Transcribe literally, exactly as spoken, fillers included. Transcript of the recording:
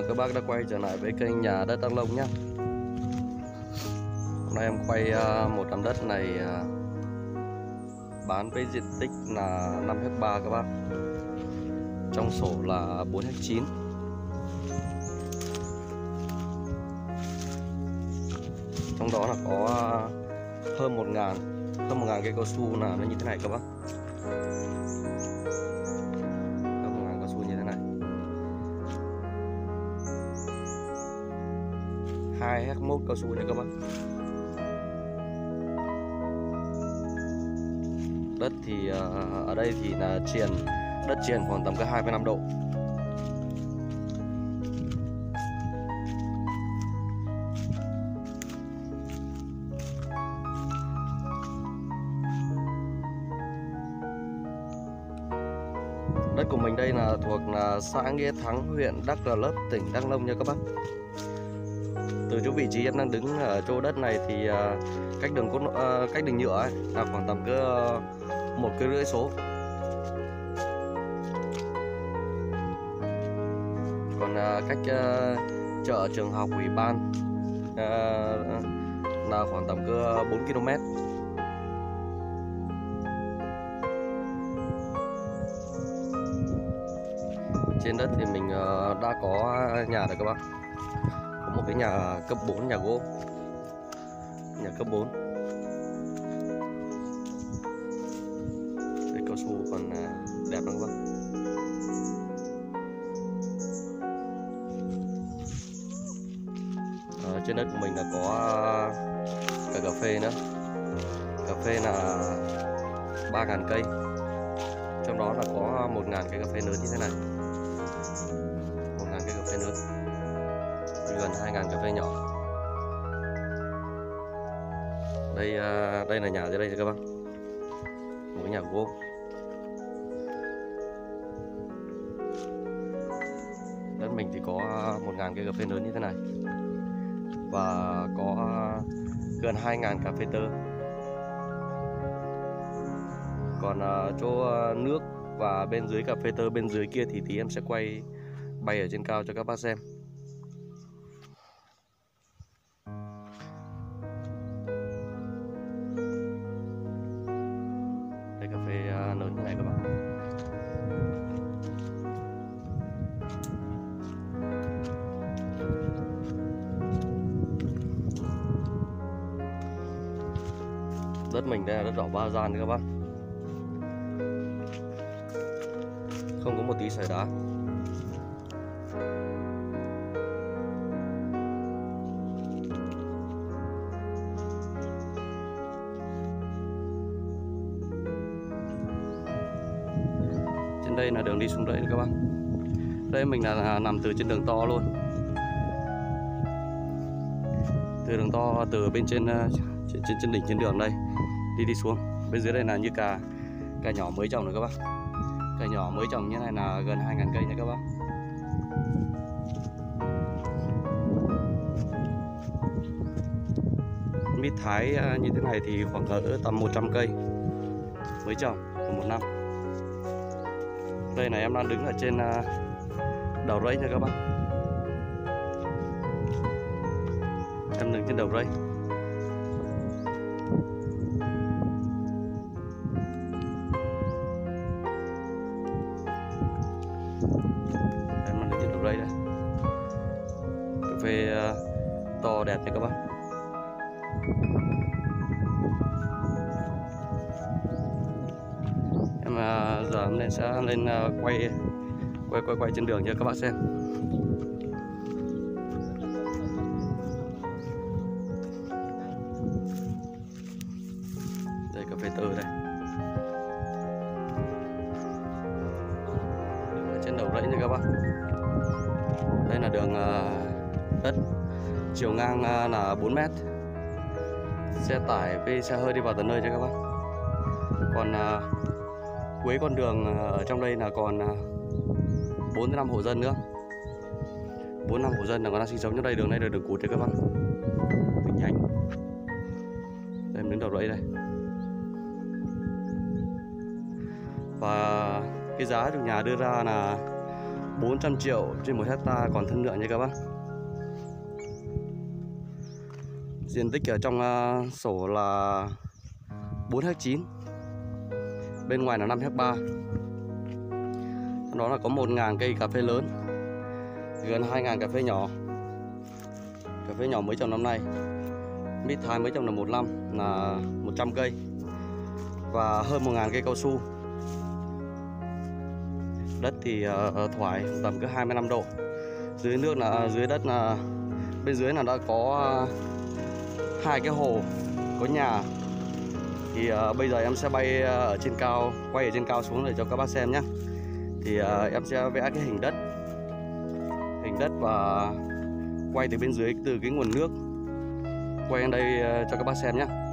mừng các bác đã quay trở lại với kênh Nhà Đất Đắk Nông nhé. Hôm nay em quay một nắm đất này bán với diện tích là năm héc ta các bác. Trong sổ là bốn héc chín. Trong đó là có hơn một ngàn hơn một ngàn cây cao su là nó như thế này các bác. Hơn một ngàn cao su như thế này. hai héc mốt cao su nha các bác. Đất thì ở đây thì là triền, đất triền khoảng tầm cái hai mươi lăm độ. Đất của mình đây là thuộc là xã Nghĩa Thắng, huyện Đắk Rờ Lấp, tỉnh Đắk Nông nha các bác. Từ chỗ vị trí em đang đứng ở chỗ đất này thì cách đường cốt cách đường nhựa ấy là khoảng tầm cứ một cây rưỡi số. Còn cách chợ, trường học, ủy ban là khoảng tầm cứ bốn ki lô mét. Trên đất thì mình đã có nhà rồi các bác. Có một cái nhà cấp bốn, nhà gỗ. Nhà cấp bốn. Đây cao su còn đẹp lắm các bác. À, trên đất của mình là có cả cà phê nữa. Cà phê là ba ngàn cây. Trong đó là có một ngàn cây cà phê lớn như thế này. một ngàn cây cà phê lớn. Gần hai ngàn cà phê nhỏ. Đây đây là nhà dưới đây các bác. Một cái nhà gỗ. Đất mình thì có một ngàn cây cà phê lớn như thế này. Và có gần hai ngàn cà phê tơ. Còn chỗ nước và bên dưới cà phê tơ bên dưới kia thì tí em sẽ quay bay ở trên cao cho các bác xem. Đây cà phê lớn như này các bạn. Đất mình đây là đất đỏ ba gian các bác. Không có một tí sỏi đá. Trên đây là đường đi xuống đây các bác. Đây mình là, là nằm từ trên đường to luôn. Từ đường to, từ bên trên trên, trên, trên đỉnh trên đường đây đi đi xuống. Bên dưới đây là như cà cà nhỏ mới trồng rồi các bác. Cà nhỏ mới trồng như này là gần hai ngàn cây nha các bác. Mít Thái như thế này thì khoảng cỡ tầm một trăm cây mới trồng một năm. Đây là em đang đứng ở trên đầu rẫy nha các bác. Em đứng trên đầu rẫy. Em đang đứng trên đầu rẫy đây. Cà phê to đẹp nha các bác. Em giờ em lên sẽ lên quay quay quay quay trên đường cho các bác xem. Đây cà phê tơ đây. Đứng ở trên đầu rẫy nha các bác. Đây là đường đất, chiều ngang là bốn mét. Xe tải với xe hơi đi vào tận nơi cho các bác. Còn cuối con đường ở trong đây là còn bốn đến năm hộ dân nữa. bốn năm hộ dân là còn đang sinh sống trong đây. Đường này là đường cụt đấy các bác. Đường nhánh. Đây em đứng đầu rẫy đây. Và cái giá chủ nhà đưa ra là bốn trăm triệu trên một hecta còn thương lượng nha các bác. Diện tích ở trong uh, sổ là bốn héc chín, bên ngoài là năm héc ba. Trong đó là có một nghìn cây cà phê lớn, gần hai nghìn cà phê nhỏ. Cà phê nhỏ mới trồng năm nay, mid hai mới trồng là một năm là một trăm cây, và hơn một nghìn cây cao su. Đất thì uh, thoải tầm cứ hai mươi lăm độ. Dưới nước là dưới đất là bên dưới là đã có uh, hai cái hồ, có nhà. Thì uh, bây giờ em sẽ bay uh, ở trên cao, quay ở trên cao xuống để cho các bác xem nhé. Thì uh, em sẽ vẽ cái hình đất, hình đất và quay từ bên dưới, từ cái nguồn nước, quay lên đây uh, cho các bác xem nhé.